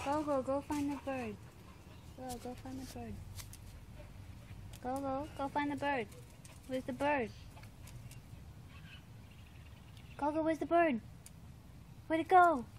Go find the bird. Go find the bird. Go find the bird. Where's the bird? Go, where's the bird? Where'd it go?